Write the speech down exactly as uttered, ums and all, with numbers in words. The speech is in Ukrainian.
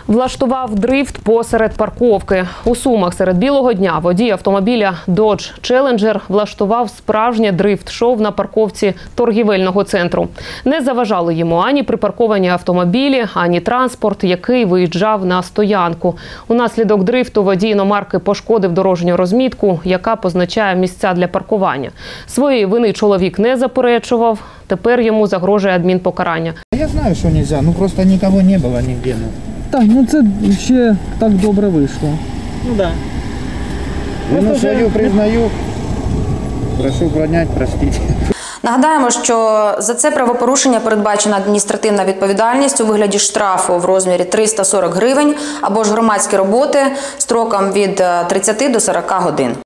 Влаштував дрифт посеред парковки. У Сумах серед білого дня водій автомобіля Dodge Challenger влаштував справжнє дрифт-шоу на парковці торгівельного центру. Не заважали йому ані припарковані автомобілі, ані транспорт, який виїжджав на стоянку. Унаслідок дрифту водій іномарки пошкодив дорожню розмітку, яка позначає місця для паркування. Своєї вини чоловік не заперечував. Тепер йому загрожує адмінпокарання. Я знаю, що не можна, ну просто нікого не було ніде. Так, ну це ще так добре вийшло. Ну так. Да. Вину свою признаю. Прошу прощати, простіть. Нагадаємо, що за це правопорушення передбачена адміністративна відповідальність у вигляді штрафу в розмірі триста сорок гривень або ж громадські роботи строком від тридцяти до сорока годин.